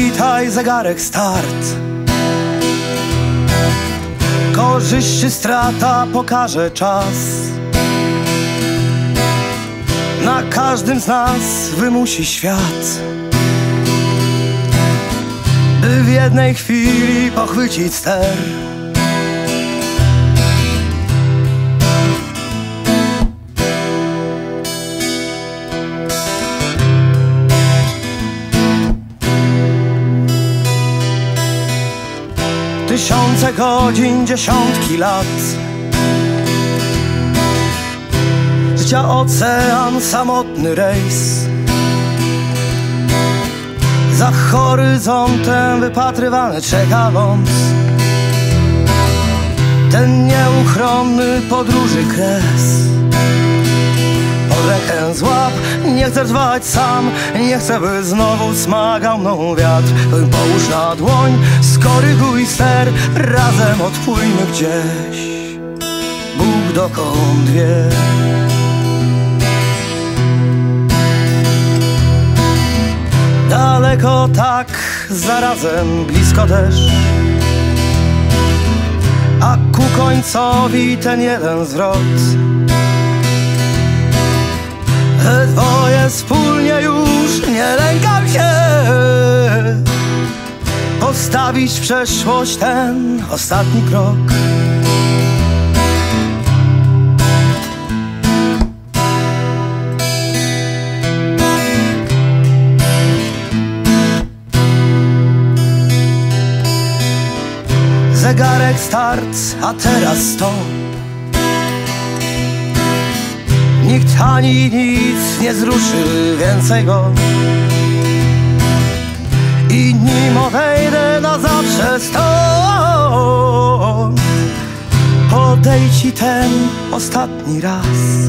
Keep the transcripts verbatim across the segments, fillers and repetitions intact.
witaj, zegarek start. Korzyść czy strata pokaże czas. Na każdym z nas wymusi świat, by w jednej chwili pochwycić ster. Tysiące godzin, dziesiątki lat, życia ocean, samotny rejs. Za horyzontem wypatrywany czeka ląd. Ten nieuchronny podróży kres. Pod rękę złap, nie chcę trwać sam. Nie chcę, by znowu smagał mną wiatr. Połóż na dłoń, skoryguj ster. Razem odpłyjmy gdzieś, Bóg dokąd wie. Daleko tak, zarazem blisko też. A ku końcowi ten jeden zwrot. We dwoje wspólnie już nie lękam się postawić w przeszłość ten ostatni krok. Zegarek start, a teraz stop. Nikt ani nic nie zruszy więcej go. I nim odejdę na zawsze stąd, podejdź ci ten ostatni raz.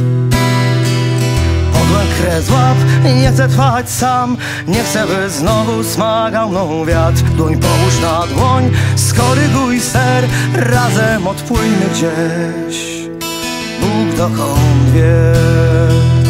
Podłem kres złap, nie chcę trwać sam. Nie chcę, by znowu smagał mną wiatr. Dłoń połóż na dłoń, skoryguj ster. Razem odpłyjmy gdzieś, Bóg dokąd wie.